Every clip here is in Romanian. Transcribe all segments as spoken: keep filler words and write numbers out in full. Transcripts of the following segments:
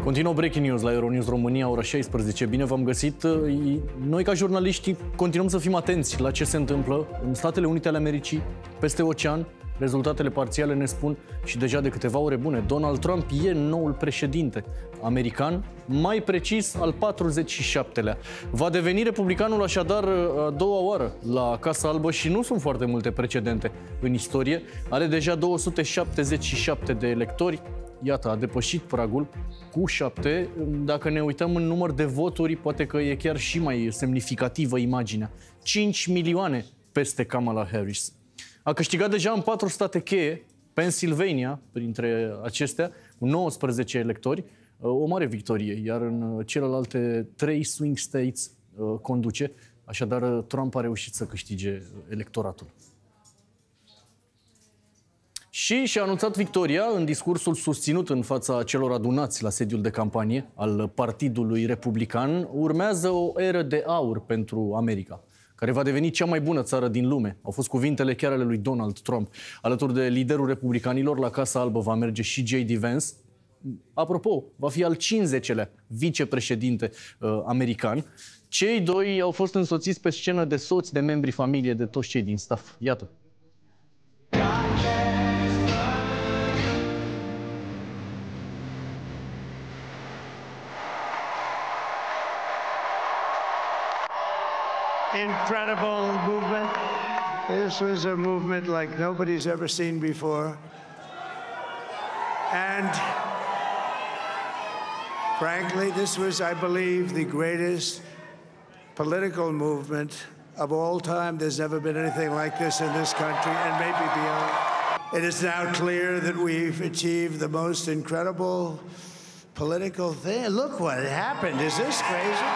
Continuă Breaking News la Euronews România, ora șaisprezece. Bine v-am găsit. Noi, ca jurnaliști, continuăm să fim atenți la ce se întâmplă în Statele Unite ale Americii, peste ocean. Rezultatele parțiale ne spun și deja de câteva ore bune. Donald Trump e noul președinte american, mai precis al patruzeci și șaptelea. Va deveni republicanul așadar a doua oară la Casa Albă și nu sunt foarte multe precedente în istorie. Are deja două sute șaptezeci și șapte de electori. Iată, a depășit pragul cu șapte. Dacă ne uităm în număr de voturi, poate că e chiar și mai semnificativă imaginea. cinci milioane peste Kamala Harris. A câștigat deja în patru state cheie, Pennsylvania, printre acestea, cu nouăsprezece electori, o mare victorie, iar în celelalte trei swing states conduce. Așadar, Trump a reușit să câștige electoratul. Și și-a anunțat victoria în discursul susținut în fața celor adunați la sediul de campanie al Partidului Republican. Urmează o eră de aur pentru America, care va deveni cea mai bună țară din lume. Au fost cuvintele chiar ale lui Donald Trump. Alături de liderul republicanilor, la Casa Albă va merge și J D Vance. Apropo, va fi al cincizeciilea vicepreședinte uh, american. Cei doi au fost însoțiți pe scenă de soți, de membri familie, de toți cei din staff. Iată. Incredible movement. This was a movement like nobody's ever seen before. And frankly, this was, I believe, the greatest political movement of all time. There's never been anything like this in this country and maybe beyond. It is now clear that we've achieved the most incredible political thing. Look what happened. Is this crazy?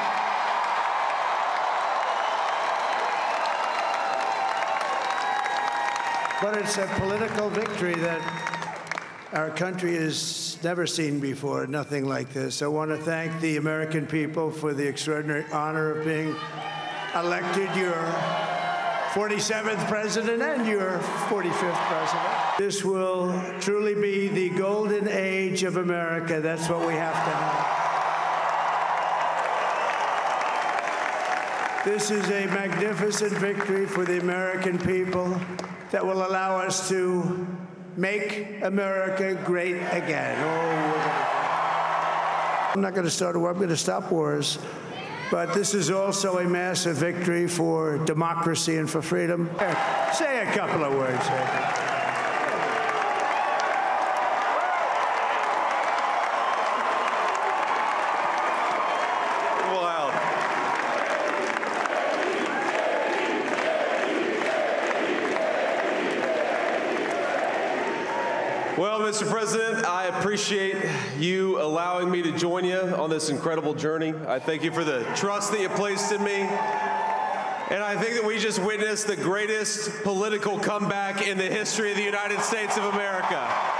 But it's a political victory that our country has never seen before, nothing like this. I want to thank the American people for the extraordinary honor of being elected your forty-seventh president and your forty-fifth president. This will truly be the golden age of America. That's what we have to have. This is a magnificent victory for the American people that will allow us to make America great again. Oh, I'm not going to start a war. I'm going to stop wars. But this is also a massive victory for democracy and for freedom. Say a couple of words. Well, Mister President, I appreciate you allowing me to join you on this incredible journey. I thank you for the trust that you placed in me. And I think that we just witnessed the greatest political comeback in the history of the United States of America.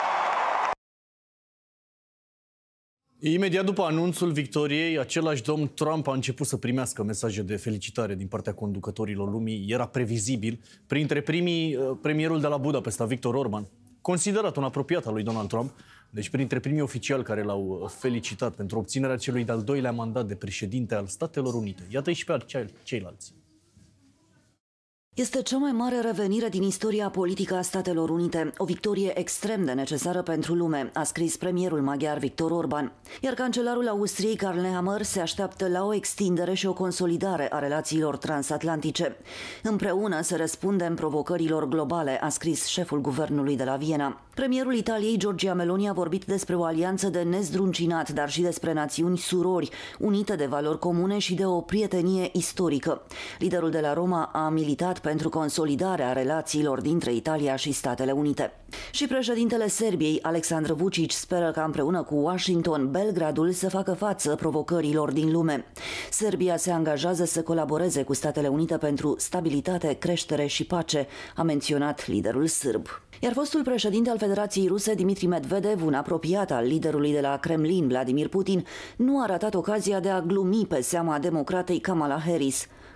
Imediat după anunțul victoriei, același domn Trump a început să primească mesaje de felicitare din partea conducătorilor lumii. Era previzibil. Printre primii, premierul de la Budapesta, Viktor Orban, considerat un apropiat al lui Donald Trump, deci printre primii oficiali care l-au felicitat pentru obținerea celui de-al doilea mandat de președinte al Statelor Unite. Iată-i și pe ceilalți. Este cea mai mare revenire din istoria politică a Statelor Unite, o victorie extrem de necesară pentru lume, a scris premierul maghiar Viktor Orban. Iar cancelarul Austriei Karl Nehammer se așteaptă la o extindere și o consolidare a relațiilor transatlantice. Împreună să răspundem provocărilor globale, a scris șeful guvernului de la Viena. Premierul Italiei Giorgia Meloni a vorbit despre o alianță de nezdruncinat, dar și despre națiuni surori, unite de valori comune și de o prietenie istorică. Liderul de la Roma a militat pentru consolidarea relațiilor dintre Italia și Statele Unite. Și președintele Serbiei, Aleksandar Vučić, speră ca împreună cu Washington, Belgradul să facă față provocărilor din lume. Serbia se angajează să colaboreze cu Statele Unite pentru stabilitate, creștere și pace, a menționat liderul sârb. Iar fostul președinte al Federației Ruse, Dmitri Medvedev, un apropiat al liderului de la Kremlin, Vladimir Putin, nu a ratat ocazia de a glumi pe seama democratei Kamala Harris.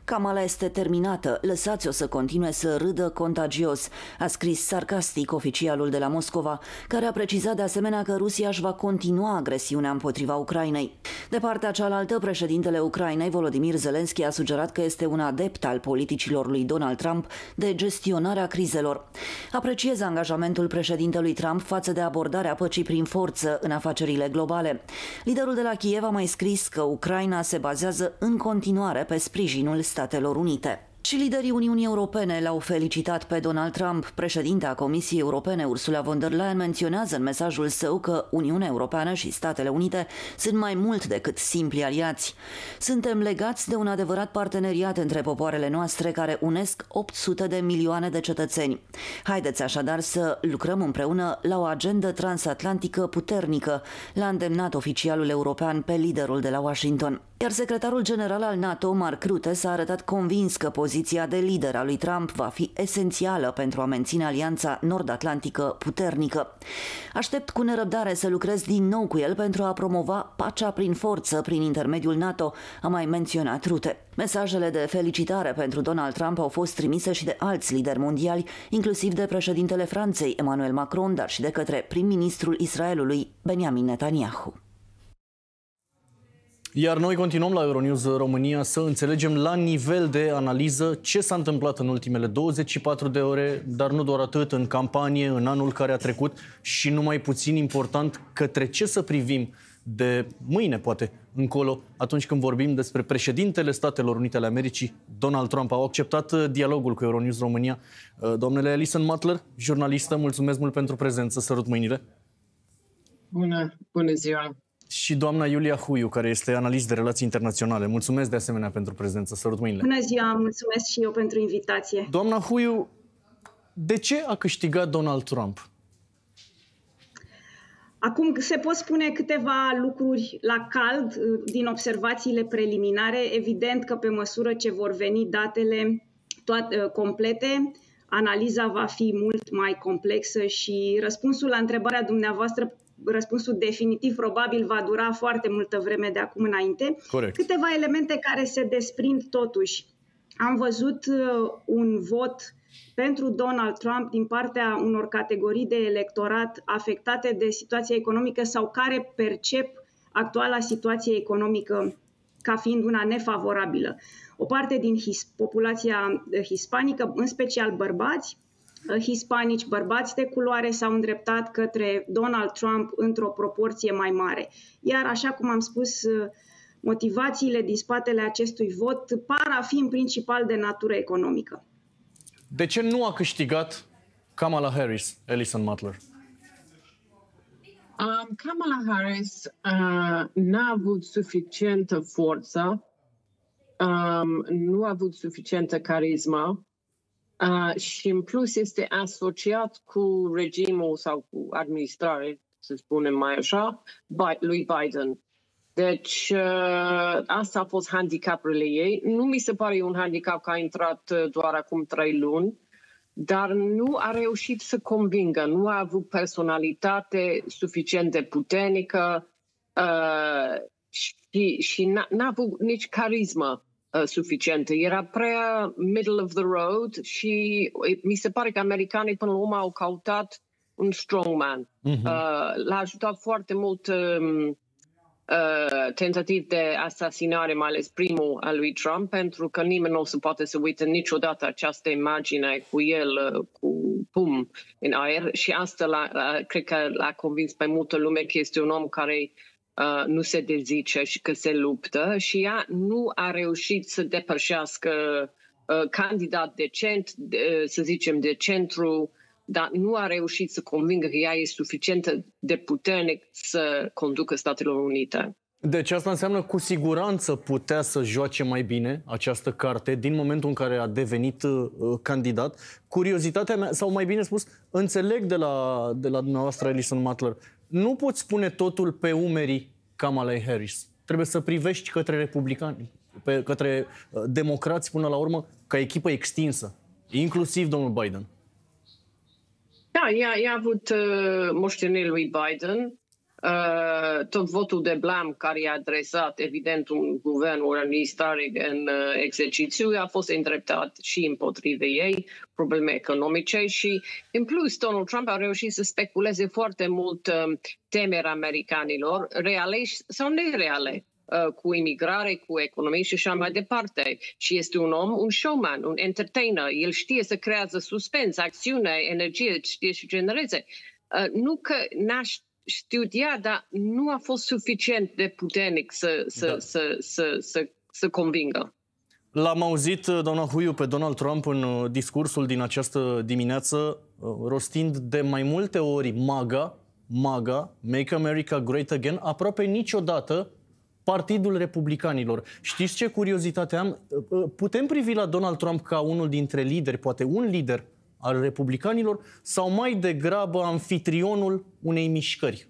Kamala este terminată, lăsați-o să continue să râdă contagios, a scris sarcastic oficialul de la Moscova, care a precizat de asemenea că Rusia își va continua agresiunea împotriva Ucrainei. De partea cealaltă, președintele Ucrainei, Volodymyr Zelensky, a sugerat că este un adept al politicilor lui Donald Trump de gestionarea crizelor. Apreciez angajamentul președintelui Trump față de abordarea păcii prin forță în afacerile globale. Liderul de la Kiev a mai scris că Ucraina se bazează în continuare pe sprijinul Statelor Unite. Și liderii Uniunii Europene l-au felicitat pe Donald Trump. Președinta Comisiei Europene, Ursula von der Leyen, menționează în mesajul său că Uniunea Europeană și Statele Unite sunt mai mult decât simpli aliați. Suntem legați de un adevărat parteneriat între popoarele noastre care unesc opt sute de milioane de cetățeni. Haideți așadar să lucrăm împreună la o agendă transatlantică puternică, l-a îndemnat oficialul european pe liderul de la Washington. Iar secretarul general al NATO, Mark Rutte, s-a arătat convins că poziția de lider a lui Trump va fi esențială pentru a menține alianța nord-atlantică puternică. Aștept cu nerăbdare să lucrez din nou cu el pentru a promova pacea prin forță prin intermediul NATO, a mai menționat Rutte. Mesajele de felicitare pentru Donald Trump au fost trimise și de alți lideri mondiali, inclusiv de președintele Franței, Emmanuel Macron, dar și de către prim-ministrul Israelului, Benjamin Netanyahu. Iar noi continuăm la Euronews România să înțelegem la nivel de analiză ce s-a întâmplat în ultimele douăzeci și patru de ore, dar nu doar atât, în campanie, în anul care a trecut și nu mai puțin important, către ce să privim de mâine, poate, încolo, atunci când vorbim despre președintele Statelor Unite ale Americii, Donald Trump. Au acceptat dialogul cu Euronews România. Domnule Alison Matler, jurnalistă, mulțumesc mult pentru prezență. Sărut mâinile. Bună, bună ziua. Și doamna Iulia Huiu, care este analist de relații internaționale. Mulțumesc de asemenea pentru prezență. Sărut mâinile. Bună ziua, mulțumesc și eu pentru invitație. Doamna Huiu, de ce a câștigat Donald Trump? Acum se pot spune câteva lucruri la cald din observațiile preliminare. Evident că pe măsură ce vor veni datele toate, complete, analiza va fi mult mai complexă și răspunsul la întrebarea dumneavoastră, răspunsul definitiv probabil va dura foarte multă vreme de acum înainte. Corect. Câteva elemente care se desprind totuși. Am văzut un vot pentru Donald Trump din partea unor categorii de electorat afectate de situația economică sau care percep actuala situație economică ca fiind una nefavorabilă. O parte din his- populația hispanică, în special bărbați, hispanici, bărbați de culoare, s-au îndreptat către Donald Trump într-o proporție mai mare. Iar, așa cum am spus, motivațiile din spatele acestui vot par a fi în principal de natură economică. De ce nu a câștigat Kamala Harris, Alison Matler? Um, Kamala Harris uh, n-a avut suficientă forță, um, nu a avut suficientă carismă uh, și în plus este asociat cu regimul sau cu administrare, să spunem mai așa, lui Biden. Deci uh, asta a fost handicapurile ei. Nu mi se pare un handicap că a intrat doar acum trei luni, dar nu a reușit să convingă, nu a avut personalitate suficient de puternică uh, și, și n-a, n-a avut nici carismă uh, suficientă. Era prea middle of the road și mi se pare că americanii până la urmă au căutat un strongman. Uh-huh. Uh, l-a ajutat foarte mult um, Uh, tentativ de asasinare, mai ales primul al lui Trump, pentru că nimeni nu o să poate să uită niciodată această imagine cu el uh, cu pum în aer și asta l-a, uh, cred că l-a convins pe multă lume că este un om care uh, nu se dezice și că se luptă și ea nu a reușit să depășească uh, candidat decent, de, să zicem de centru, dar nu a reușit să convingă că ea e suficient de puternic să conducă Statele Unite. Deci asta înseamnă cu siguranță putea să joace mai bine această carte din momentul în care a devenit uh, candidat. Curiozitatea mea, sau mai bine spus, înțeleg de la, de la dumneavoastră, Alison Matler, nu poți spune totul pe umerii Kamala Harris. Trebuie să privești către republicani, pe, către uh, democrați până la urmă, ca echipă extinsă, inclusiv domnul Biden. Da, ea, ea a avut uh, moștenirea lui Biden Uh, tot votul de blam care i-a adresat, evident, un guvern organizare în uh, exercițiu a fost îndreptat și împotriva ei, probleme economice și, în plus, Donald Trump a reușit să speculeze foarte mult uh, temeri americanilor, reale sau nereale, uh, cu imigrare, cu economie și așa mai departe. Și este un om, un showman, un entertainer. El știe să creează suspens, acțiune, energie, știe să genereze. Uh, nu că n-aș studia, dar nu a fost suficient de puternic să, să, da. să, să, să, să convingă. L-am auzit, doamna Huiu, pe Donald Trump în discursul din această dimineață, rostind de mai multe ori MAGA, MAGA, Make America Great Again, aproape niciodată Partidul Republicanilor. Știți ce curiozitate am? Putem privi la Donald Trump ca unul dintre lideri, poate un lider al republicanilor, sau mai degrabă anfitrionul unei mișcări?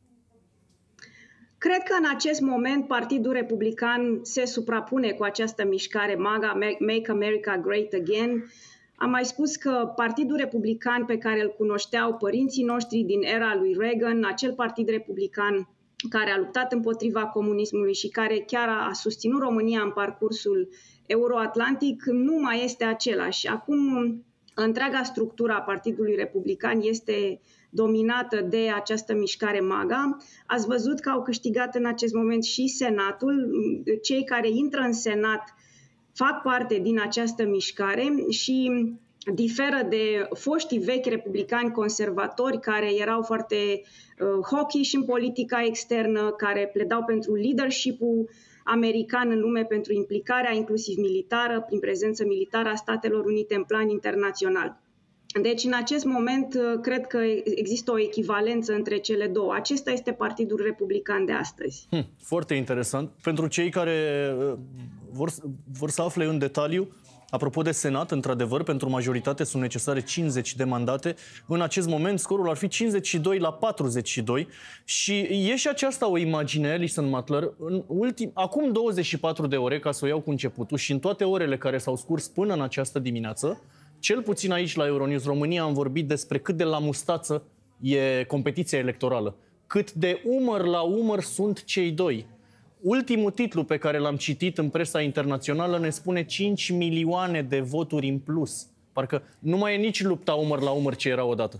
Cred că în acest moment Partidul Republican se suprapune cu această mișcare MAGA, Make America Great Again. Am mai spus că Partidul Republican pe care îl cunoșteau părinții noștri din era lui Reagan, acel partid republican care a luptat împotriva comunismului și care chiar a susținut România în parcursul euroatlantic, nu mai este același. Acum, întreaga structură a Partidului Republican este dominată de această mișcare MAGA. Ați văzut că au câștigat în acest moment și Senatul. Cei care intră în Senat fac parte din această mișcare și diferă de foștii vechi republicani conservatori care erau foarte uh, hawkish în politica externă, care pledau pentru leadership-ul american în lume, pentru implicarea inclusiv militară, prin prezență militară a Statelor Unite în plan internațional. Deci, în acest moment, cred că există o echivalență între cele două. Acesta este Partidul Republican de astăzi. Hmm, foarte interesant. Pentru cei care vor, vor să afle în detaliu, apropo de Senat, într-adevăr, pentru majoritate sunt necesare cincizeci de mandate. În acest moment, scorul ar fi cincizeci și doi la patruzeci și doi. Și e și aceasta o imagine, Alison Matler, în ultim, acum douăzeci și patru de ore, ca să o iau cu începutul, și în toate orele care s-au scurs până în această dimineață, cel puțin aici la Euronews România am vorbit despre cât de la mustață e competiția electorală. Cât de umăr la umăr sunt cei doi. Ultimul titlu pe care l-am citit în presa internațională ne spune cinci milioane de voturi în plus. Parcă nu mai e nici lupta umăr la umăr ce era odată.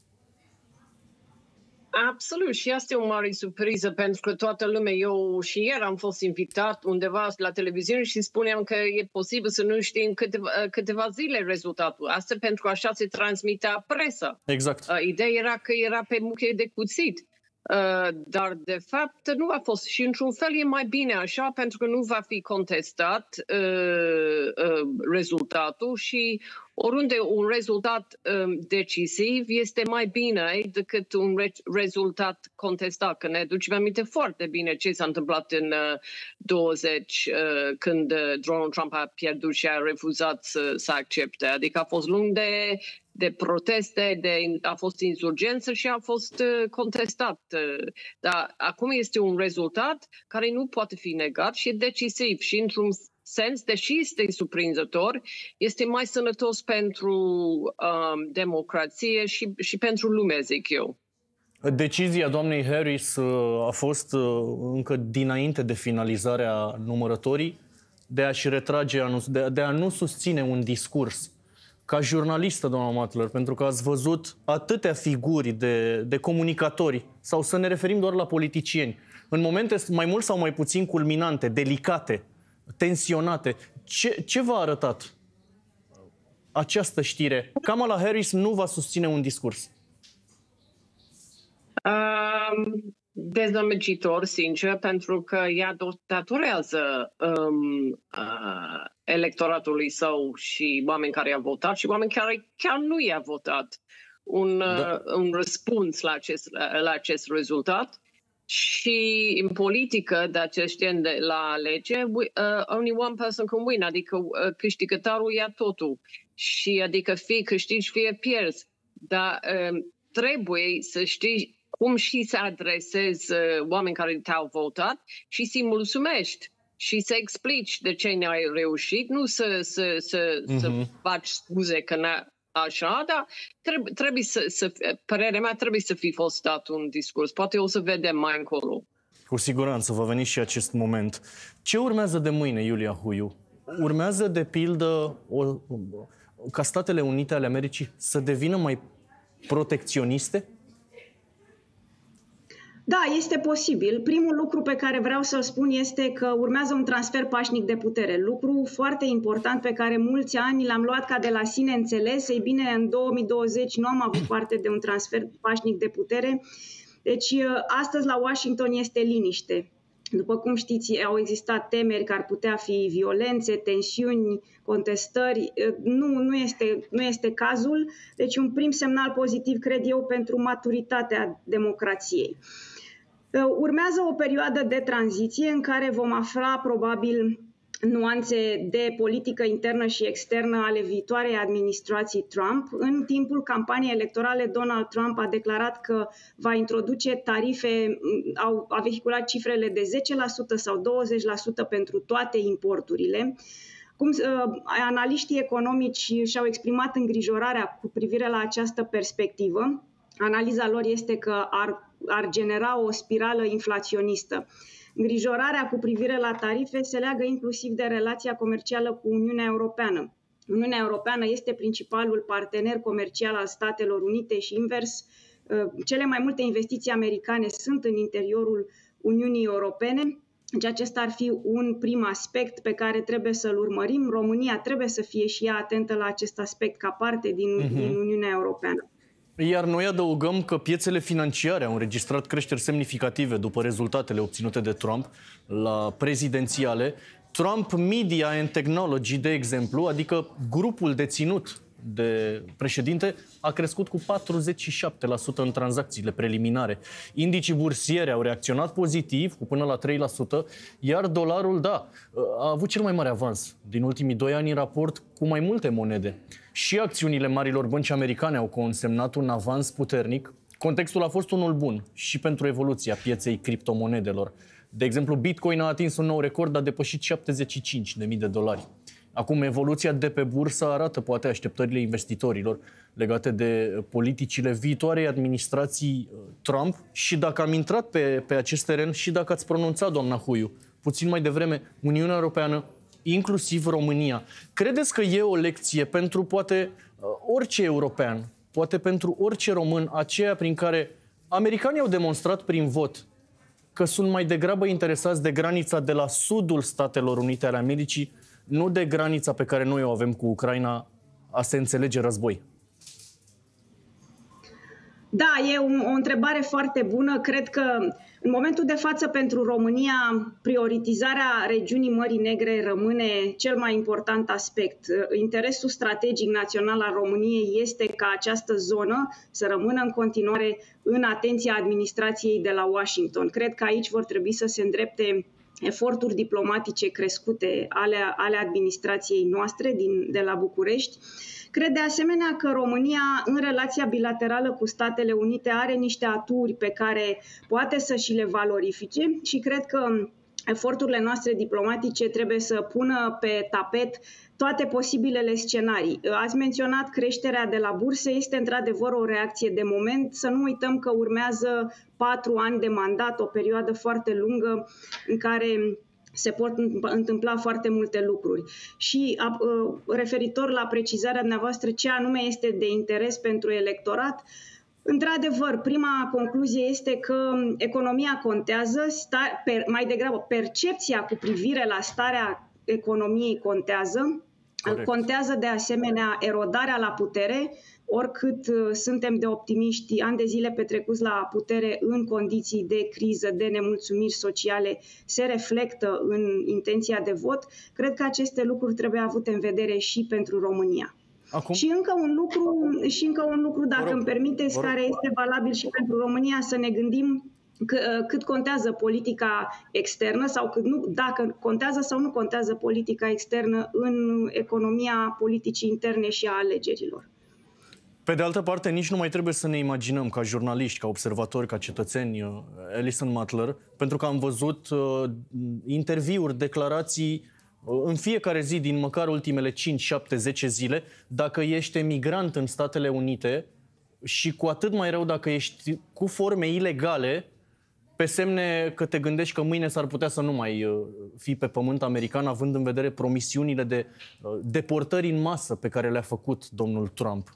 Absolut, și asta e o mare surpriză pentru că toată lumea, eu și ieri am fost invitat undeva la televiziune și spuneam că e posibil să nu știm câteva, câteva zile rezultatul. Asta pentru că așa se transmitea presa. Exact. Ideea era că era pe muche de cuțit. Uh, dar, de fapt, nu a fost. Și, într-un fel, e mai bine așa, pentru că nu va fi contestat uh, uh, rezultatul și oriunde un rezultat um, decisiv este mai bine decât un re- rezultat contestat. Că ne ducem aminte foarte bine ce s-a întâmplat în uh, douăzeci, uh, când uh, Donald Trump a pierdut și a refuzat să, să accepte. Adică a fost lung de... de proteste, de, a fost insurgență și a fost uh, contestat. Uh, dar acum este un rezultat care nu poate fi negat și e decisiv și într-un sens, deși este surprinzător, este mai sănătos pentru um, democrație și, și pentru lume, zic eu. Decizia doamnei Harris uh, a fost uh, încă dinainte de finalizarea numărătorii de a-și retrage, de, de a nu susține un discurs. Ca jurnalistă, doamna Matler, pentru că ați văzut atâtea figuri de, de comunicatori, sau să ne referim doar la politicieni, în momente mai mult sau mai puțin culminante, delicate, tensionate, ce, ce v-a arătat această știre? Kamala Harris nu va susține un discurs. Um... Dezamăgitor, sincer, pentru că ea datorează um, uh, electoratului său și oameni care i-au votat și oameni care chiar nu i-au votat un, da. uh, un răspuns la acest, la acest rezultat. Și în politică, de acești ani de la lege, uh, only one person can win, adică uh, câștigătorul ia totul. Și adică fie câștigi, fie pierzi. Dar uh, trebuie să știi cum și să adresezi uh, oameni care te-au votat și să-i mulțumești și să explici de ce n-ai reușit, nu să, să, să, uh-huh. să faci scuze că așa, dar trebuie, trebuie să, să, părerea mea, trebuie să fi fost dat un discurs. Poate o să vedem mai încolo. Cu siguranță va veni și acest moment. Ce urmează de mâine, Iulia Huiu? Urmează, de pildă, o, ca Statele Unite ale Americii să devină mai protecționiste? Da, este posibil. Primul lucru pe care vreau să-l spun este că urmează un transfer pașnic de putere. Lucru foarte important pe care mulți ani l-am luat ca de la sine înțeles. Ei bine, în două mii douăzeci nu am avut parte de un transfer pașnic de putere. Deci, astăzi la Washington este liniște. După cum știți, au existat temeri că ar putea fi violențe, tensiuni, contestări. Nu, nu este, nu este cazul. Deci un prim semnal pozitiv, cred eu, pentru maturitatea democrației. Urmează o perioadă de tranziție în care vom afla probabil nuanțe de politică internă și externă ale viitoarei administrații Trump. În timpul campaniei electorale, Donald Trump a declarat că va introduce tarife, au, a vehiculat cifrele de zece la sută sau douăzeci la sută pentru toate importurile. Cum uh, analiștii economici și-au exprimat îngrijorarea cu privire la această perspectivă. Analiza lor este că ar, ar genera o spirală inflaționistă. Îngrijorarea cu privire la tarife se leagă inclusiv de relația comercială cu Uniunea Europeană. Uniunea Europeană este principalul partener comercial al Statelor Unite și invers. Cele mai multe investiții americane sunt în interiorul Uniunii Europene. Deci acesta ar fi un prim aspect pe care trebuie să-l urmărim. România trebuie să fie și ea atentă la acest aspect ca parte din, uh-huh. din Uniunea Europeană. Iar noi adăugăm că piețele financiare au înregistrat creșteri semnificative după rezultatele obținute de Trump la prezidențiale. Trump Media and Technology, de exemplu, adică grupul deținut de președinte, a crescut cu patruzeci și șapte la sută în tranzacțiile preliminare. Indicii bursiere au reacționat pozitiv, cu până la trei la sută, iar dolarul, da, a avut cel mai mare avans din ultimii doi ani în raport cu mai multe monede. Și acțiunile marilor bănci americane au consemnat un avans puternic. Contextul a fost unul bun și pentru evoluția pieței criptomonedelor. De exemplu, Bitcoin a atins un nou record, a depășit șaptezeci și cinci de mii de dolari. Acum, evoluția de pe bursă arată poate așteptările investitorilor legate de politicile viitoarei administrații Trump și dacă am intrat pe, pe acest teren și dacă ați pronunțat, doamna Huiu, puțin mai devreme, Uniunea Europeană, inclusiv România. Credeți că e o lecție pentru poate orice european, poate pentru orice român, aceea prin care americanii au demonstrat prin vot că sunt mai degrabă interesați de granița de la sudul Statelor Unite ale Americii, nu de granița pe care noi o avem cu Ucraina, a se înțelege război? Da, e o, o întrebare foarte bună. Cred că în momentul de față pentru România prioritizarea regiunii Mării Negre rămâne cel mai important aspect. Interesul strategic național al României este ca această zonă să rămână în continuare în atenția administrației de la Washington. Cred că aici vor trebui să se îndrepte eforturi diplomatice crescute ale, ale administrației noastre din, de la București. Cred de asemenea că România, în relația bilaterală cu Statele Unite, are niște aturi pe care poate să și le valorifice și cred că eforturile noastre diplomatice trebuie să pună pe tapet toate posibilele scenarii. Ați menționat creșterea de la burse, este într-adevăr o reacție de moment. Să nu uităm că urmează patru ani de mandat, o perioadă foarte lungă în care se pot întâmpla foarte multe lucruri. Și referitor la precizarea dumneavoastră ce anume este de interes pentru electorat, într-adevăr, prima concluzie este că economia contează, sta, per, mai degrabă percepția cu privire la starea economiei contează. Corect. Contează de asemenea erodarea la putere, oricât suntem de optimiști, ani de zile petrecuți la putere în condiții de criză, de nemulțumiri sociale, se reflectă în intenția de vot. Cred că aceste lucruri trebuie avute în vedere și pentru România. Acum? Și încă un lucru, și încă un lucru dacă îmi permiteți, care este valabil și pentru România, să ne gândim cât contează politica externă sau cât nu, dacă contează sau nu contează politica externă în economia politicii interne și a alegerilor. Pe de altă parte, nici nu mai trebuie să ne imaginăm ca jurnaliști, ca observatori, ca cetățeni, Alison Mattler, pentru că am văzut uh, interviuri, declarații în fiecare zi din măcar ultimele cinci, șapte, zece zile, dacă ești emigrant în Statele Unite și cu atât mai rău dacă ești cu forme ilegale, pe semne că te gândești că mâine s-ar putea să nu mai fii pe pământ american, având în vedere promisiunile de deportări în masă pe care le-a făcut domnul Trump.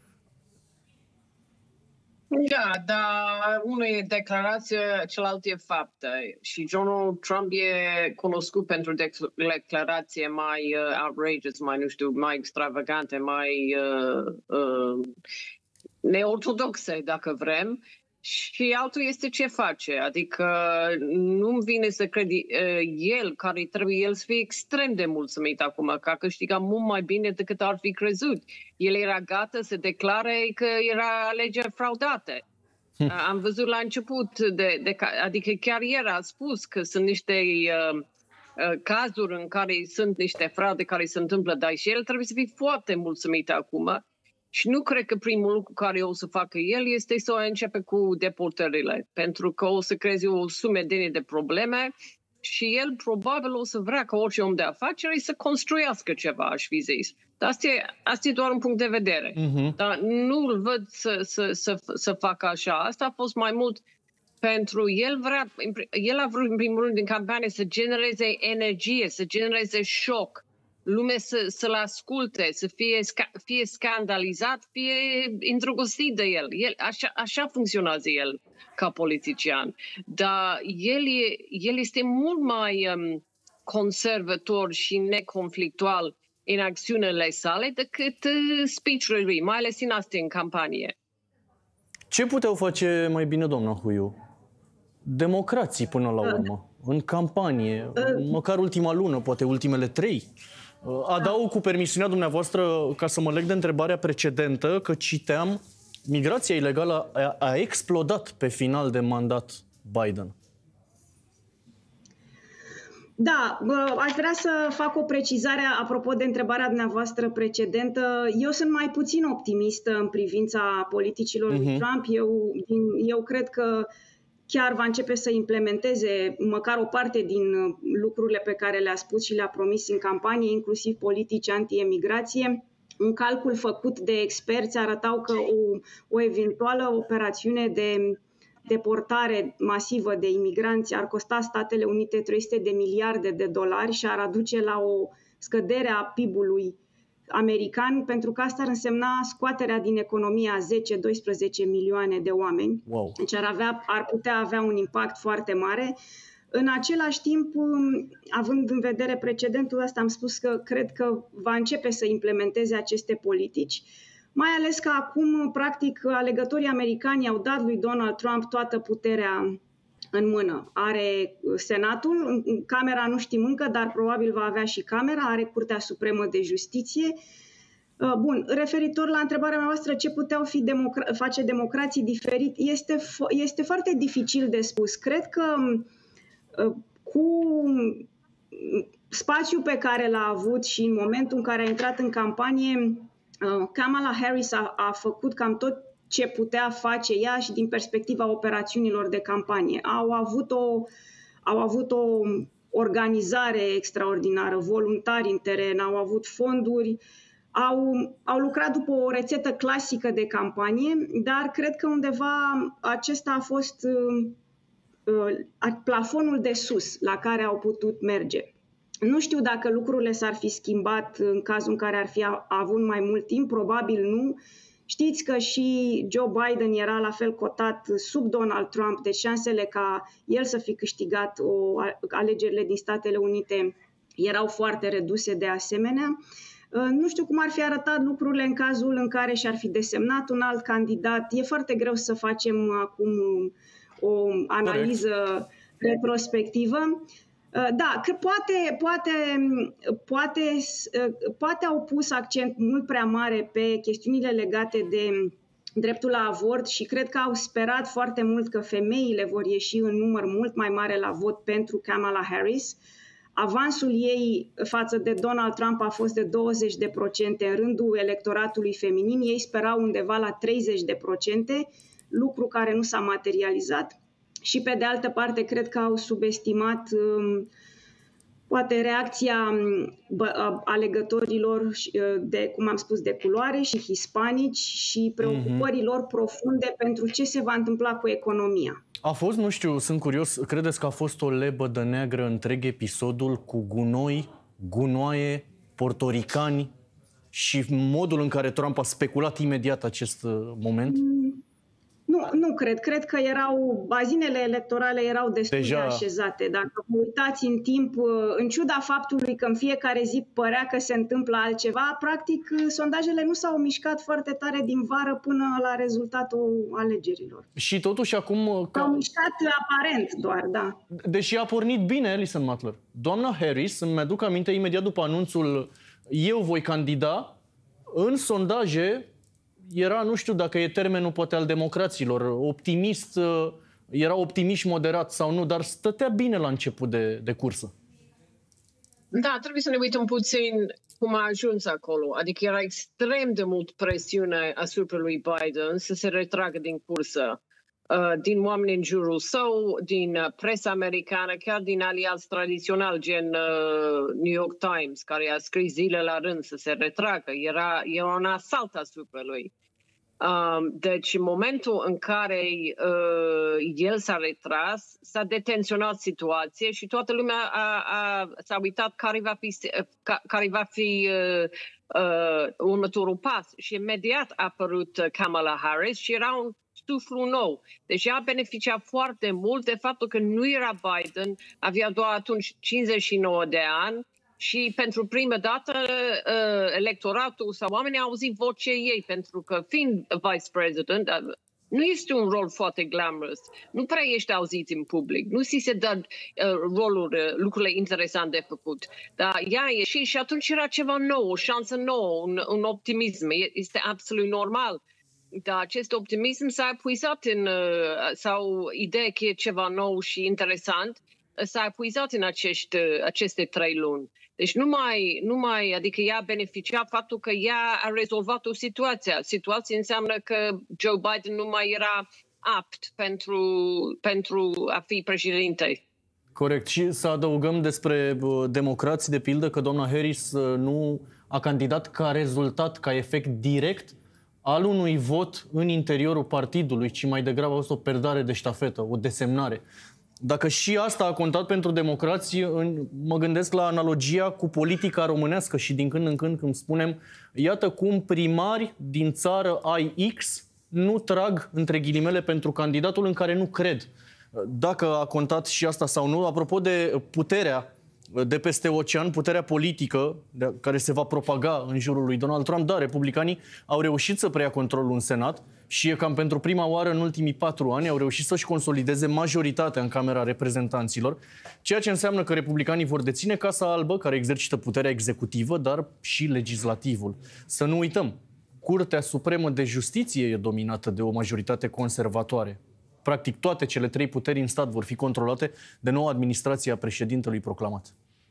Da, dar unul e declarație, celălalt e faptă. Și Donald Trump e cunoscut pentru declarație mai uh, outrageous, mai, nu știu, mai extravagante, mai uh, uh, neortodoxe, dacă vrem. Și altul este ce face. Adică nu-mi vine să cred uh, el, care trebuie el să fie extrem de mulțumit acum, că a câștigat mult mai bine decât ar fi crezut. El era gata să declare că era alegeri fraudate. Hm. Am văzut la început, de, de, adică chiar el a spus că sunt niște uh, uh, cazuri în care sunt niște fraude care se întâmplă, dar și el trebuie să fie foarte mulțumit acum. Și nu cred că primul lucru care o să facă el este să începe cu deportările, pentru că o să creeze o sumedenie de probleme și el probabil o să vrea ca orice om de afaceri să construiască ceva, aș fi zis. Dar asta e, asta e doar un punct de vedere. Uh-huh. Dar nu-l văd să, să, să, să facă așa. Asta a fost mai mult pentru el. Vrea, el a vrut în primul rând din campanie să genereze energie, să genereze șoc. Lumea să, să-l asculte, să fie, fie scandalizat, fie îndrăgostit de el. el așa, așa funcționează el ca politician. Dar el, e, el este mult mai um, conservator și neconflictual în acțiunile sale decât uh, speech-urile lui, mai ales în astea în campanie. Ce puteau face mai bine, doamna Huiu? Democrații până la urmă, în campanie, măcar ultima lună, poate ultimele trei. Adaug cu permisiunea dumneavoastră, ca să mă leg de întrebarea precedentă, că citeam, migrația ilegală a, a explodat pe final de mandat Biden. Da, aș vrea să fac o precizare apropo de întrebarea dumneavoastră precedentă. Eu sunt mai puțin optimistă în privința politicilor uh-huh. lui Trump. Eu, eu cred că chiar va începe să implementeze măcar o parte din lucrurile pe care le-a spus și le-a promis în campanie, inclusiv politici anti-emigrație. Un calcul făcut de experți arătau că o, o eventuală operațiune de deportare masivă de imigranți ar costa Statele Unite trei sute de miliarde de dolari și ar aduce la o scădere a P I B-ului american, pentru că asta ar însemna scoaterea din economie a zece doisprezece milioane de oameni. Wow. Deci ar, avea, ar putea avea un impact foarte mare. În același timp, având în vedere precedentul ăsta, am spus că cred că va începe să implementeze aceste politici, mai ales că acum, practic, alegătorii americani au dat lui Donald Trump toată puterea în mână. Are Senatul, Camera nu știm încă, dar probabil va avea și Camera, are Curtea Supremă de Justiție. Bun, referitor la întrebarea mea voastră, ce puteau fi democra- face democrații diferit, este, fo- este foarte dificil de spus. Cred că cu spațiul pe care l-a avut și în momentul în care a intrat în campanie, Kamala Harris a, a făcut cam tot ce putea face ea și din perspectiva operațiunilor de campanie. Au avut o, au avut o organizare extraordinară, voluntari în teren, au avut fonduri, au, au lucrat după o rețetă clasică de campanie, dar cred că undeva acesta a fost uh, plafonul de sus la care au putut merge. Nu știu dacă lucrurile s-ar fi schimbat în cazul în care ar fi avut mai mult timp, probabil nu. Știți că și Joe Biden era la fel cotat sub Donald Trump, deci șansele ca el să fi câștigat o, alegerile din Statele Unite erau foarte reduse de asemenea. Nu știu cum ar fi arătat lucrurile în cazul în care și-ar fi desemnat un alt candidat. E foarte greu să facem acum o analiză Corect. retrospectivă. Da, că poate, poate, poate, poate au pus accent mult prea mare pe chestiunile legate de dreptul la avort și cred că au sperat foarte mult că femeile vor ieși în număr mult mai mare la vot pentru Kamala Harris. Avansul ei față de Donald Trump a fost de douăzeci de procente în rândul electoratului feminin. Ei sperau undeva la treizeci de procente, lucru care nu s-a materializat. Și pe de altă parte, cred că au subestimat um, poate reacția alegătorilor de, cum am spus, de culoare și hispanici și preocupărilor mm-hmm. profunde pentru ce se va întâmpla cu economia. A fost, nu știu, sunt curios, credeți că a fost o lebădă neagră întreg episodul cu gunoi, gunoaie, portoricani și modul în care Trump a speculat imediat acest moment? Mm. Nu, nu cred. Cred că erau, bazinele electorale erau destul Deja... de așezate. Dacă vă uitați în timp, în ciuda faptului că în fiecare zi părea că se întâmplă altceva, practic sondajele nu s-au mișcat foarte tare din vară până la rezultatul alegerilor. Și totuși acum... S-au mișcat aparent doar, da. Deși a pornit bine Alison Mutler. Doamna Harris, îmi aduc aminte imediat după anunțul eu voi candida, în sondaje era, nu știu dacă e termenul poate al democraților, optimist, era optimist moderat sau nu, dar stătea bine la început de, de cursă. Da, trebuie să ne uităm puțin cum a ajuns acolo. Adică era extrem de mult presiune asupra lui Biden să se retragă din cursă. Din oameni în jurul său, din presa americană, chiar din aliați tradițional, gen New York Times, care a scris zile la rând să se retragă. Era, era un asalt asupra lui. Deci, în momentul în care el s-a retras, s-a detenționat situația și toată lumea a, a, s-a uitat care va fi, care va fi uh, uh, următorul pas. Și imediat a apărut Kamala Harris și era un suflu nou. Deci a beneficiat foarte mult de faptul că nu era Biden, avea doar atunci cincizeci și nouă de ani și pentru prima dată uh, electoratul sau oamenii au auzit vocea ei, pentru că fiind vice president, uh, nu este un rol foarte glamorous, nu prea ești auzit în public, nu ți se dă uh, roluri, uh, lucrurile interesante de făcut. Dar ea a ieșit și atunci era ceva nou, o șansă nouă, un, un optimism, este absolut normal. Dar acest optimism s-a epuizat în, sau ideea că e ceva nou și interesant, s-a epuizat în acești, aceste trei luni. Deci nu mai, nu mai, adică ea a beneficiat faptul că ea a rezolvat o situație. Situația înseamnă că Joe Biden nu mai era apt pentru, pentru a fi președinte. Corect. Și să adăugăm despre democrații, de pildă, că doamna Harris nu a candidat ca rezultat, ca efect direct al unui vot în interiorul partidului, ci mai degrabă a fost o perdare de ștafetă, o desemnare. Dacă și asta a contat pentru democrații, mă gândesc la analogia cu politica românească și din când în când când spunem, iată cum primari din țară ai X nu trag, între ghilimele, pentru candidatul în care nu cred. Dacă a contat și asta sau nu, apropo de puterea de peste ocean, puterea politică de, care se va propaga în jurul lui Donald Trump, da, republicanii au reușit să preia controlul în Senat și e cam pentru prima oară în ultimii patru ani au reușit să-și consolideze majoritatea în Camera Reprezentanților, ceea ce înseamnă că republicanii vor deține Casa Albă, care exercită puterea executivă, dar și legislativul. Să nu uităm, Curtea Supremă de Justiție e dominată de o majoritate conservatoare. Practic toate cele trei puteri în stat vor fi controlate de noua administrație a președintelui proclamat.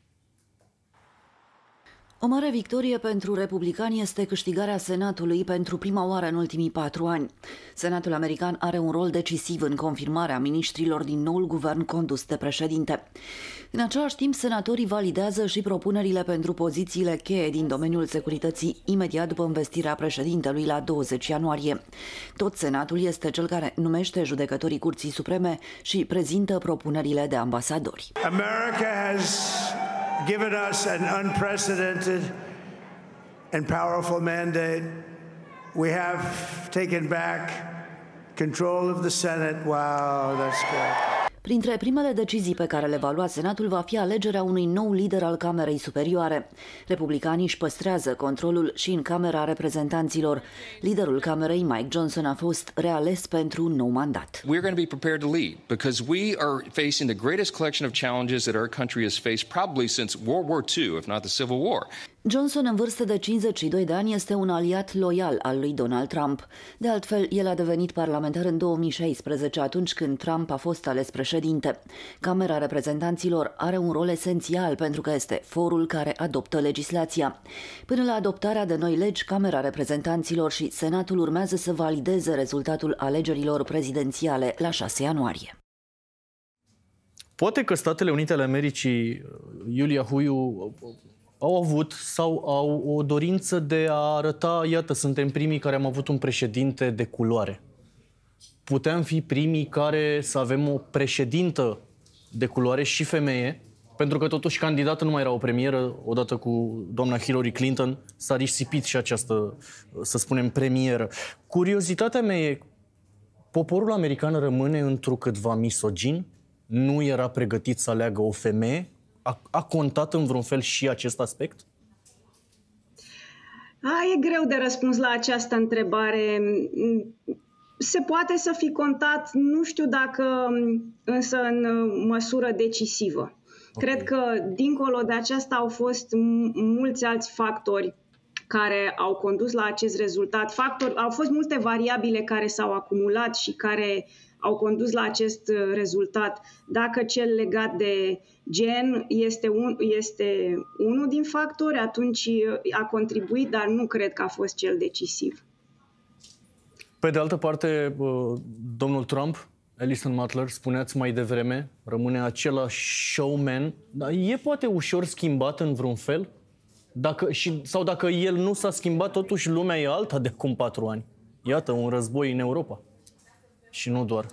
O mare victorie pentru republicani este câștigarea Senatului pentru prima oară în ultimii patru ani. Senatul american are un rol decisiv în confirmarea miniștrilor din noul guvern condus de președinte. În același timp, senatorii validează și propunerile pentru pozițiile cheie din domeniul securității imediat după învestirea președintelui la douăzeci ianuarie. Tot Senatul este cel care numește judecătorii Curții Supreme și prezintă propunerile de ambasadori. America has given us an unprecedented and powerful mandate. We have taken back control of the Senate. Wow, that's good. Printre primele decizii pe care le va lua Senatul va fi alegerea unui nou lider al Camerei Superioare. Republicanii își păstrează controlul și în Camera Reprezentanților. Liderul Camerei, Mike Johnson, a fost reales pentru un nou mandat. We're going to be prepared to lead because we are facing the greatest collection of challenges that our country has faced probably since World War Two, if not the Civil War. Johnson, în vârstă de cincizeci și doi de ani, este un aliat loial al lui Donald Trump. De altfel, el a devenit parlamentar în două mii șaisprezece, atunci când Trump a fost ales președinte. Camera Reprezentanților are un rol esențial pentru că este forul care adoptă legislația. Până la adoptarea de noi legi, Camera Reprezentanților și Senatul urmează să valideze rezultatul alegerilor prezidențiale la șase ianuarie. Poate că Statele Unite ale Americii, Iulia Huiu, au avut sau au o dorință de a arăta, iată, suntem primii care am avut un președinte de culoare. Putem fi primii care să avem o președintă de culoare și femeie, pentru că totuși candidată nu mai era o premieră, odată cu doamna Hillary Clinton, s-a risipit și această, să spunem, premieră. Curiozitatea mea e, poporul american rămâne întrucâtva misogin? Nu era pregătit să aleagă o femeie? A, a contat în vreun fel și acest aspect? A, e greu de răspuns la această întrebare. Se poate să fi contat, nu știu dacă însă în măsură decisivă. Okay. Cred că dincolo de aceasta au fost mulți alți factori care au condus la acest rezultat. Factori, au fost multe variabile care s-au acumulat și care au condus la acest rezultat. Dacă cel legat de gen este, un, este unul din factori, atunci a contribuit, dar nu cred că a fost cel decisiv. Pe de altă parte, domnul Trump, Alison Butler, spuneați mai devreme, rămâne același showman, dar e poate ușor schimbat în vreun fel? Dacă, și, sau dacă el nu s-a schimbat, totuși lumea e alta de acum patru ani. Iată, un război în Europa. Și nu doar.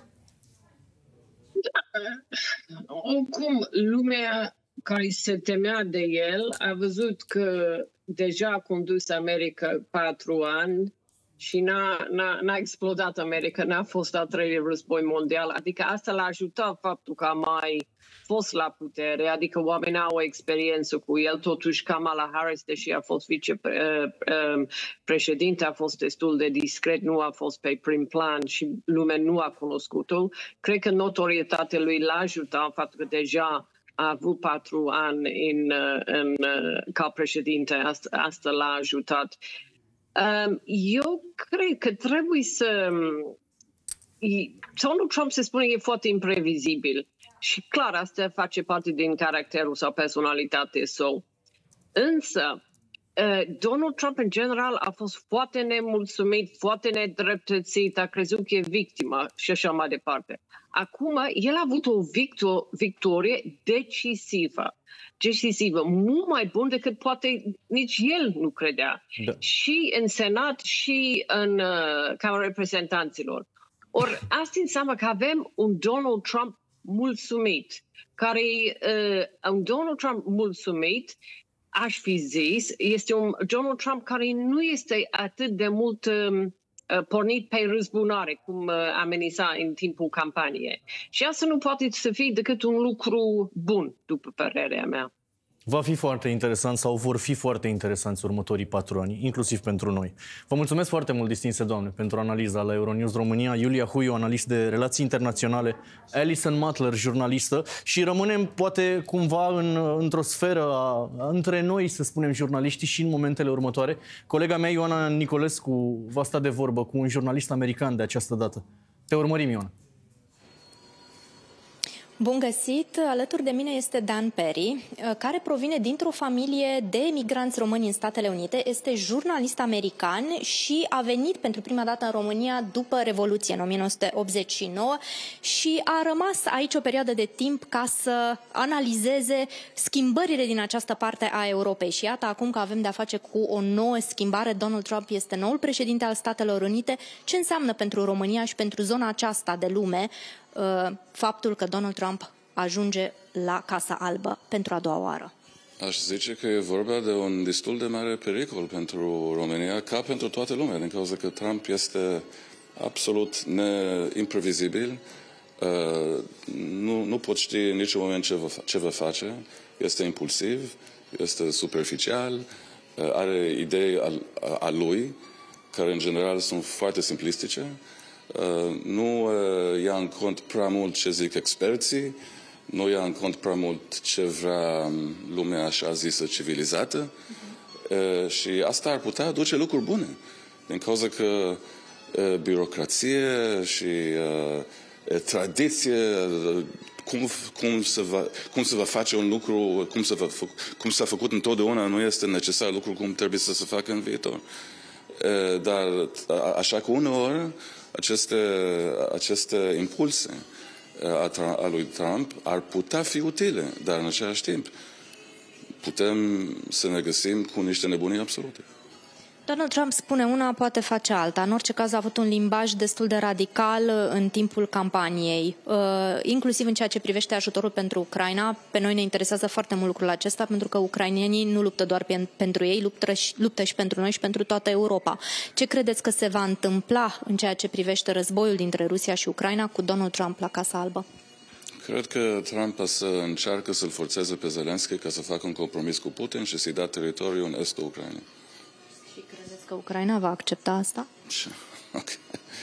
Oricum, lumea care se temea de el a văzut că deja a condus America patru ani și n-a, n-a, n-a explodat America, n-a fost al treilea război mondial. Adică asta l-a ajutat faptul că a mai fost la putere, adică oamenii au o experiență cu el. Totuși Kamala Harris, deși a fost vicepreședinte, a fost destul de discret, nu a fost pe prim plan și lumea nu a cunoscut-o. Cred că notorietatea lui l-a ajutat, faptul că deja a avut patru ani în, în, ca președinte, asta, asta l-a ajutat. Eu cred că trebuie să... Donald Trump, se spune, e foarte imprevizibil. Și clar, asta face parte din caracterul sau personalitatea său. Însă, Donald Trump, în general, a fost foarte nemulțumit, foarte nedreptățit, a crezut că e victimă și așa mai departe. Acum, el a avut o victor- victorie decisivă. decisivă, mult mai bun decât poate nici el nu credea. Da. Și în Senat și în uh, Camera Reprezentanților. Ori asta înseamnă că avem un Donald Trump mulțumit, care uh, un Donald Trump mulțumit, aș fi zis, este un Donald Trump care nu este atât de mult uh, pornit pe răzbunare, cum uh, amenința în timpul campaniei. Și asta nu poate să fie decât un lucru bun, după părerea mea. Va fi foarte interesant sau vor fi foarte interesanți următorii patru ani, inclusiv pentru noi. Vă mulțumesc foarte mult, distinse doamne, pentru analiza la Euronews România. Iulia Huiu, analist de relații internaționale, Alison Butler, jurnalistă, și rămânem poate cumva în, într-o sferă a, între noi, să spunem, jurnaliștii, și în momentele următoare. Colega mea, Ioana Nicolescu, va sta de vorbă cu un jurnalist american de această dată. Te urmărim, Ioana. Bun găsit! Alături de mine este Dan Perry, care provine dintr-o familie de emigranți români în Statele Unite, este jurnalist american și a venit pentru prima dată în România după Revoluție, în o mie nouă sute optzeci și nouă, și a rămas aici o perioadă de timp ca să analizeze schimbările din această parte a Europei. Și iată, acum că avem de-a face cu o nouă schimbare, Donald Trump este noul președinte al Statelor Unite, ce înseamnă pentru România și pentru zona aceasta de lume faptul că Donald Trump ajunge la Casa Albă pentru a doua oară? Aș zice că e vorba de un destul de mare pericol pentru România, ca pentru toată lumea, din cauza că Trump este absolut neimprevizibil, nu, nu pot ști în niciun moment ce va, ce va face, este impulsiv, este superficial, are idei a, a lui, care în general sunt foarte simplistice. Uh, nu uh, ia în cont prea mult ce zic experții, nu ia în cont prea mult ce vrea lumea așa zisă civilizată, uh, și asta ar putea aduce lucruri bune, din cauza că uh, birocrație și uh, tradiție, uh, cum, cum, se va, cum se va face un lucru, cum, se va, cum s-a făcut întotdeauna, nu este necesar lucru cum trebuie să se facă în viitor. Uh, dar așa că uneori aceste, aceste impulse a, a lui Trump ar putea fi utile, dar în același timp putem să ne găsim cu niște nebunii absolute. Donald Trump spune una, poate face alta. În orice caz a avut un limbaj destul de radical în timpul campaniei, inclusiv în ceea ce privește ajutorul pentru Ucraina. Pe noi ne interesează foarte mult lucrul acesta, pentru că ucrainenii nu luptă doar pentru ei, luptă și, luptă și pentru noi și pentru toată Europa. Ce credeți că se va întâmpla în ceea ce privește războiul dintre Rusia și Ucraina cu Donald Trump la Casa Albă? Cred că Trump o să încearcă să-l forțeze pe Zelensky ca să facă un compromis cu Putin și să-i dea teritoriul în estul Ucrainei. Și credeți că Ucraina va accepta asta? Okay.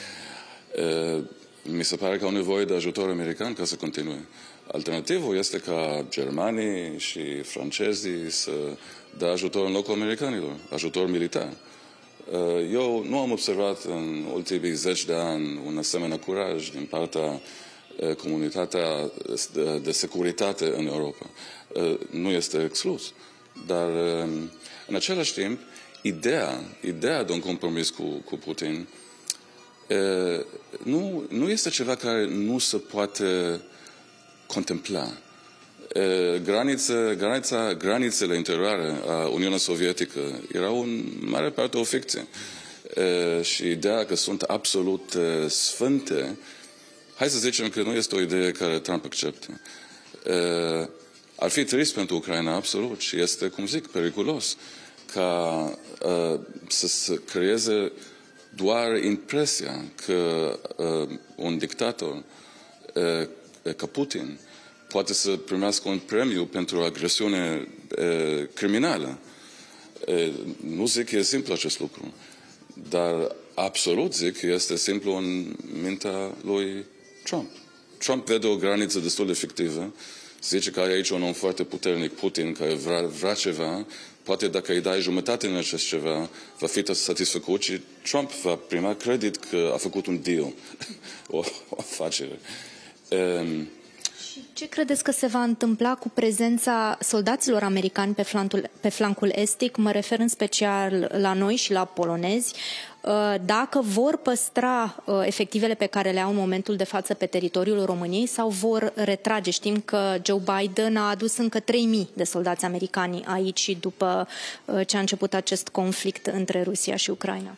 Uh, mi se pare că au nevoie de ajutor american ca să continue. Alternativul este ca germanii și francezii să dea ajutor în locul americanilor, ajutor militar. Uh, eu nu am observat în ultimii zeci de ani un asemenea curaj din partea uh, comunitatea de, de securitate în Europa. Uh, nu este exclus, dar uh, în același timp Ideea, ideea de un compromis cu, cu Putin e, nu, nu este ceva care nu se poate contempla. E, granițe, granița, granițele interioare a Uniunii Sovietică erau în mare parte o ficție. E, și ideea că sunt absolut e, sfânte, hai să zicem că nu este o idee care Trump acceptă. E, ar fi trist pentru Ucraina, absolut, și este, cum zic, periculos ca uh, să se creeze doar impresia că uh, un dictator uh, ca Putin poate să primească un premiu pentru agresiune uh, criminală. Uh, nu zic că e simplu acest lucru, dar absolut zic că este simplu în mintea lui Trump. Trump vede o graniță destul de fictivă, zice că ai aici un om foarte puternic, Putin, care vrea, vrea ceva. Poate dacă îi dai jumătate în acest ceva, va fi satisfăcut și Trump va prima credit că a făcut un deal, o, o afacere. Um, și ce credeți că se va întâmpla cu prezența soldaților americani pe flancul, pe flancul estic? Mă refer în special la noi și la polonezi. Dacă vor păstra efectivele pe care le au în momentul de față pe teritoriul României sau vor retrage? Știm că Joe Biden a adus încă trei mii de soldați americani aici după ce a început acest conflict între Rusia și Ucraina.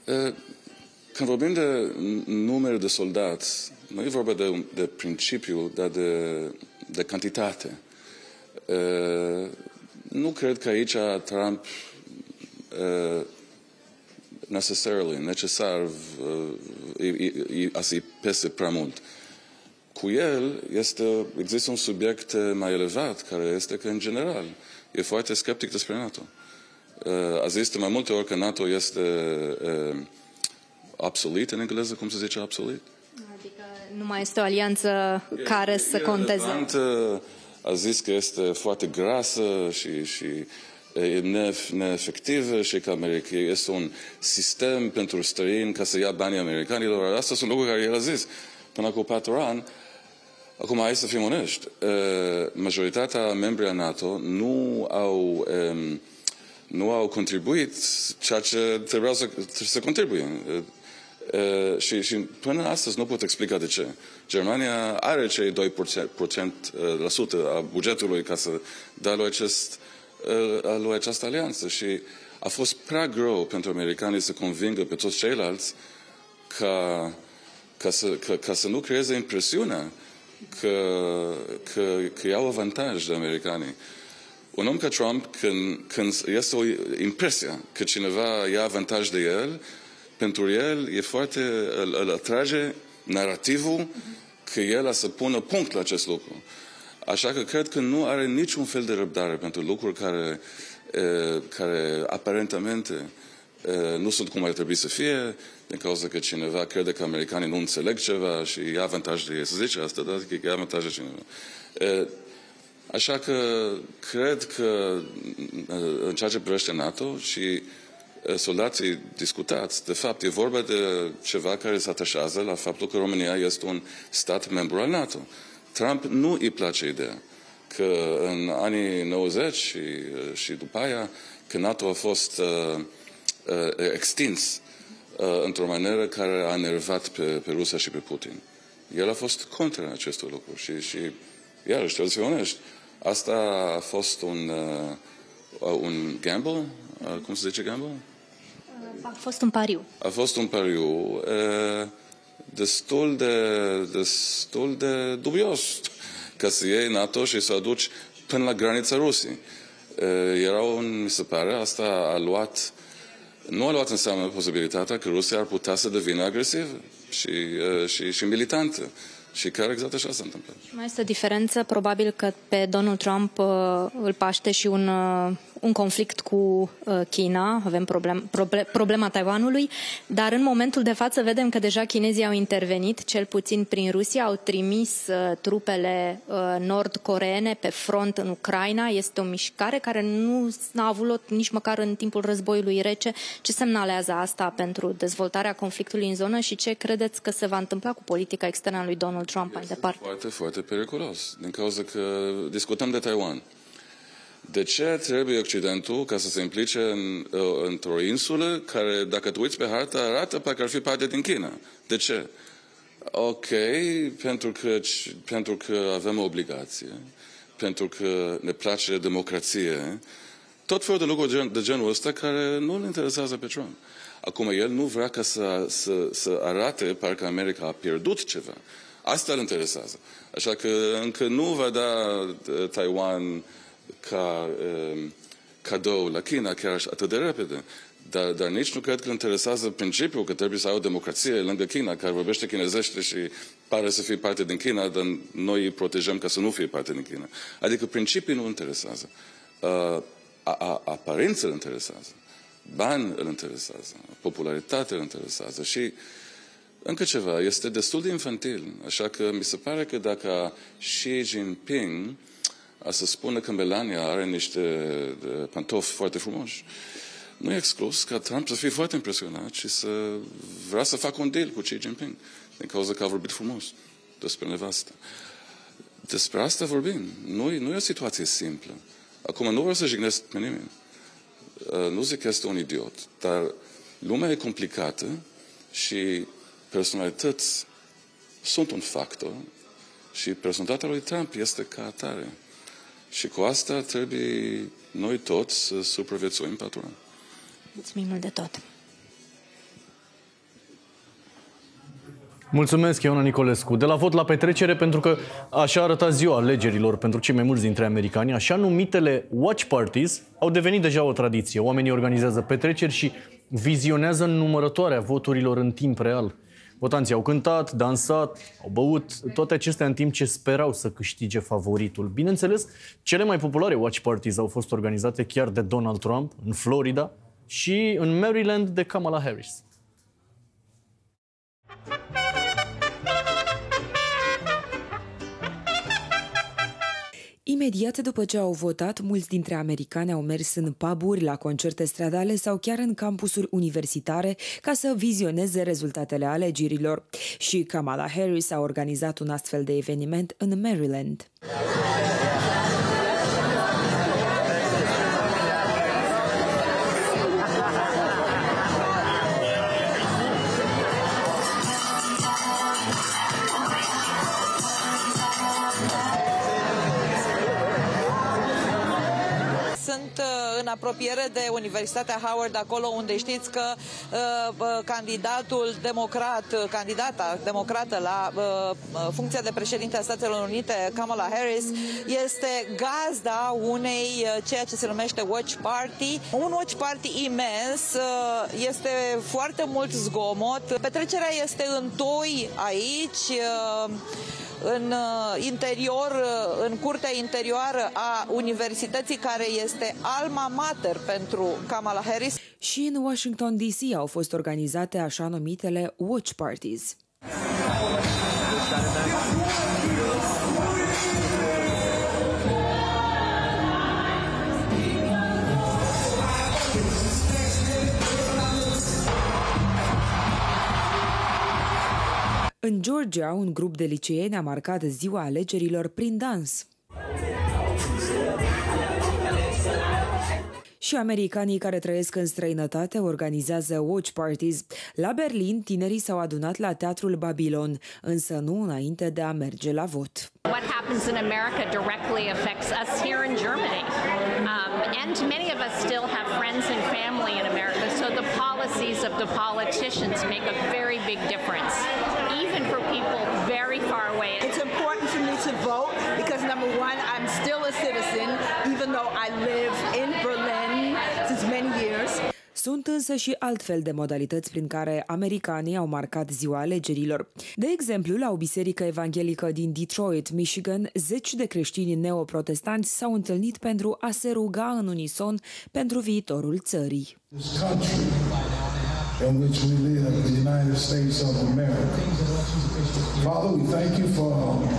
Când vorbim de număr de soldați, nu e vorba de, de principiu, dar de, de cantitate. Nu cred că aici Trump necessarily, necesar uh, a să-i pese prea mult. Cu el este, există un subiect mai elevat, care este că, în general, e foarte sceptic despre NATO. Uh, a zis de mai multe ori că NATO este uh, obsolete în engleză, cum se zice obsolete? Adică nu mai este o alianță care e, să conteze. Relevant, a zis că este foarte grasă și, și e neefectivă și că America este un sistem pentru străini ca să ia banii americanilor. Astea sunt lucruri care el a zis până cu patru ani. Acum, hai să fim onești. Majoritatea membrii a NATO nu au, nu au contribuit ceea ce trebuia să, să contribuie. Și, și până astăzi nu pot explica de ce. Germania are cei doi la sută a bugetului ca să dea lui acest a lui această alianță și a fost prea greu pentru americanii să convingă pe toți ceilalți ca, ca, să, ca, ca să nu creeze impresiunea că, că, că iau avantaj de americanii. Un om ca Trump, când, când este o impresie că cineva ia avantaj de el, pentru el e foarte, îl, îl atrage narativul că el a să pună punct la acest lucru. Așa că cred că nu are niciun fel de răbdare pentru lucruri care, e, care aparentamente e, nu sunt cum ar trebui să fie, din cauza că cineva crede că americanii nu înțeleg ceva și ia avantaj de ei. Să zice asta, dar că ia avantaj de cineva. E, așa că cred că în ceea ce privește NATO și soldații discutați, de fapt, e vorba de ceva care se atașează la faptul că România este un stat membru al NATO. Trump nu îi place ideea că în anii nouăzeci și, și după aia, că NATO a fost uh, uh, extins uh, într-o manieră care a enervat pe, pe Rusia și pe Putin. el a fost contra acestor lucruri și, și iarăși, trebuie să fie onești, asta a fost un, uh, un gamble, uh, cum se zice gamble? A fost un pariu. A fost un pariu uh, destul de, destul de dubios ca să iei NATO și să aduci până la granița Rusiei. Uh, era un, mi se pare, asta a luat, nu a luat în seamă posibilitatea că Rusia ar putea să devină agresivă și, uh, și, și militantă. Și chiar exact așa s-a întâmplat. Mai este o diferență, probabil că pe Donald Trump uh, îl paște și un, uh, un conflict cu uh, China, avem problem, proble problema Taiwanului, dar în momentul de față vedem că deja chinezii au intervenit, cel puțin prin Rusia, au trimis uh, trupele uh, nord-coreene pe front în Ucraina. Este o mișcare care nu a avut loc nici măcar în timpul războiului rece. Ce semnalează asta pentru dezvoltarea conflictului în zonă și ce credeți că se va întâmpla cu politica externă a lui Donald Trump mai departe? Foarte, foarte periculos, din cauza că discutăm de Taiwan. De ce trebuie Occidentul ca să se implice în, într-o insulă care, dacă te uiți pe hartă, arată parcă ar fi parte din China? De ce? Ok, pentru că, pentru că avem o obligație, pentru că ne place democrație, tot felul de lucruri de genul ăsta care nu îl interesează pe Trump. Acum, el nu vrea ca să, să, să arate parcă America a pierdut ceva. Asta îl interesează. Așa că încă nu va da Taiwan ca uh, cadou la China chiar atât de repede. Dar, dar nici nu cred că îl interesează principiul că trebuie să ai o democrație lângă China, care vorbește chinezește și pare să fie parte din China, dar noi îi protejăm ca să nu fie parte din China. Adică principii nu îl interesează. Uh, a, a, aparență îl interesează. Bani îl interesează. Popularitate îl interesează. Și încă ceva, este destul de infantil. Așa că mi se pare că dacă Xi Jinping a să spună că Melania are niște pantofi foarte frumoși, nu e exclus ca Trump să fie foarte impresionat și să vrea să facă un deal cu Xi Jinping, din cauza că a vorbit frumos despre nevastă. Despre asta vorbim. Nu, nu e o situație simplă. Acum, nu vreau să jignesc pe nimeni. Nu zic că este un idiot, dar lumea e complicată și personalități sunt un factor și personalitatea lui Trump este ca atare. Și cu asta trebuie noi toți să supraviețuim patru ani. Mulțumim mult de tot! Mulțumesc, Ioana Nicolescu. De la vot la petrecere, pentru că așa arăta ziua alegerilor pentru cei mai mulți dintre americani, așa numitele watch parties au devenit deja o tradiție. Oamenii organizează petreceri și vizionează numărătoarea voturilor în timp real. Votanții au cântat, dansat, au băut, toate acestea în timp ce sperau să câștige favoritul. Bineînțeles, cele mai populare watch parties au fost organizate chiar de Donald Trump, în Florida și în Maryland de Kamala Harris. Imediat după ce au votat, mulți dintre americani au mers în pub-uri, la concerte stradale sau chiar în campusuri universitare ca să vizioneze rezultatele alegerilor. Și Kamala Harris a organizat un astfel de eveniment în Maryland. În apropiere de Universitatea Howard, acolo unde știți că uh, candidatul democrat, candidata democrată la uh, funcția de președinte a Statelor Unite, Kamala Harris, este gazda unei ceea ce se numește watch party. Un watch party imens, uh, este foarte mult zgomot. Petrecerea este în toi aici, uh, în interior, în curtea interioară a universității, care este alma mater pentru Kamala Harris. Și în Washington D C au fost organizate așa numitele watch parties. În Georgia, un grup de liceeni a marcat ziua alegerilor prin dans. Și americanii care trăiesc în străinătate organizează watch parties. La Berlin, tinerii s-au adunat la Teatrul Babilon, însă nu înainte de a merge la vot. What happens in America directly affects us here in Germany. Um, and many of us still have friends and family in America, so the policies of the politicians make a very big difference, even for people very far away. It's important for me to vote because, number one, I'm still a citizen, even though I live in Berlin since many years. Sunt însă și altfel de modalități prin care americanii au marcat ziua alegerilor. De exemplu, la o biserică evanghelică din Detroit, Michigan, zeci de creștini neoprotestanți s-au întâlnit pentru a se ruga în unison pentru viitorul țării. In which we live, the United States of America. Father, we thank you for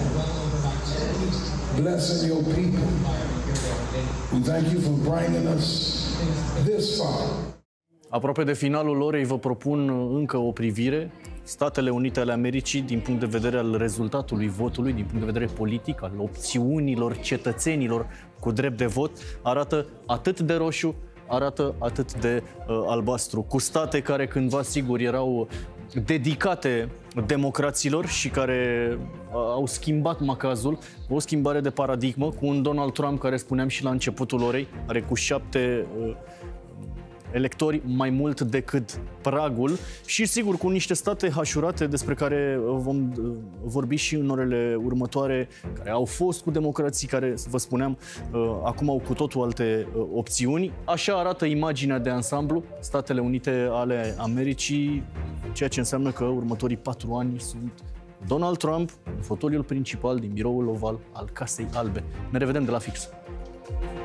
blessing your people. We thank you for bringing us this far. Aproape de finalul orei vă propun încă o privire. Statele Unite ale Americii, din punct de vedere al rezultatului votului, din punct de vedere politic, al opțiunilor cetățenilor cu drept de vot, arată atât de roșu, arată atât de uh, albastru, cu state care cândva, sigur, erau dedicate democraților și care uh, au schimbat macazul, o schimbare de paradigmă, cu un Donald Trump care, spuneam și la începutul orei, are cu șapte uh, electori mai mult decât pragul și, sigur, cu niște state hașurate despre care vom vorbi și în orele următoare, care au fost cu democrații, care, vă spuneam, acum au cu totul alte opțiuni. Așa arată imaginea de ansamblu, Statele Unite ale Americii, ceea ce înseamnă că următorii patru ani sunt Donald Trump în fotoliul principal din biroul oval al Casei Albe. Ne revedem de la fix.